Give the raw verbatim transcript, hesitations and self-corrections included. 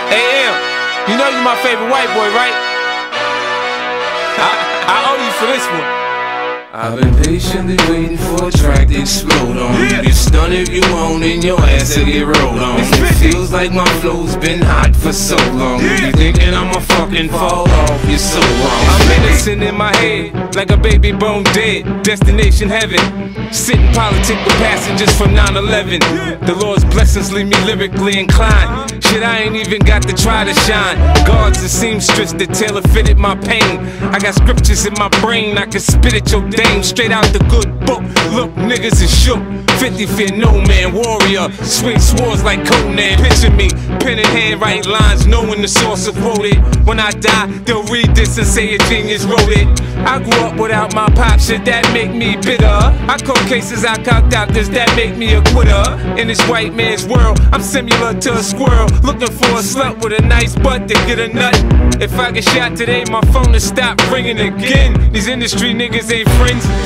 A M, you know you my favorite white boy, right? I, I owe you for this one. I've been patiently waiting for a track to explode on. Yeah. You get stunned if you want and your ass will get rolled on. It feels like my flow's been hot for so long. Yeah. You thinking I'ma fucking fall off, you're so wrong. I'm innocent in my head, like a baby bone dead. Destination heaven, sitting politic with passengers from nine eleven. The Lord's blessings leave me lyrically inclined. Shit, I ain't even got to try to shine. Guards and seamstress that tailor fitted my pain. I got scriptures in my brain, I can spit at your dame straight out the good book. Look, niggas is shook. fifty fear no man, warrior. Swing swords like Conan. Picture me, pen in hand, write lines, knowing the source of wrote it. When I die, they'll read this and say a genius wrote it. I grew up without my pop, shit that make me bitter. I call cases, I call doctors, that make me a quitter. In this white man's world, I'm similar to a squirrel, looking for a slut with a nice butt to get a nut. If I get shot today, my phone will stop ringing again. These industry niggas ain't friends.